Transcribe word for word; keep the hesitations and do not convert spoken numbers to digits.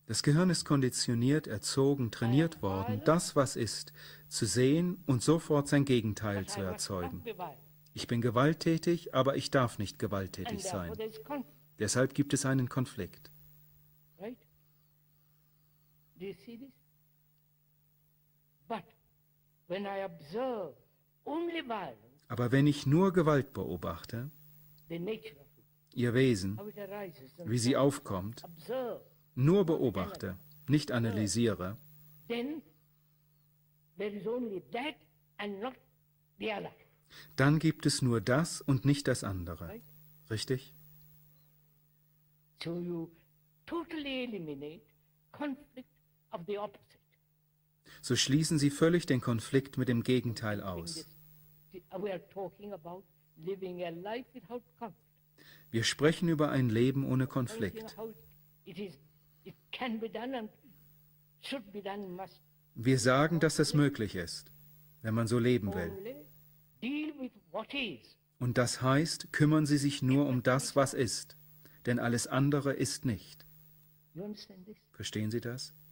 Das Gehirn ist konditioniert, erzogen, trainiert worden, das, was ist, zu sehen und sofort sein Gegenteil zu erzeugen. Ich bin gewalttätig, aber ich darf nicht gewalttätig sein. Deshalb gibt es einen Konflikt. Aber wenn ich nur Gewalt beobachte, ihr Wesen, wie sie aufkommt, nur beobachte, nicht analysiere, dann gibt es nur das und nicht das andere. Richtig? So schließen Sie völlig den Konflikt mit dem Gegenteil aus. Wir sprechen über ein Leben ohne Konflikt. Wir sagen, dass das möglich ist, wenn man so leben will. Und das heißt, kümmern Sie sich nur um das, was ist, denn alles andere ist nicht. Verstehen Sie das?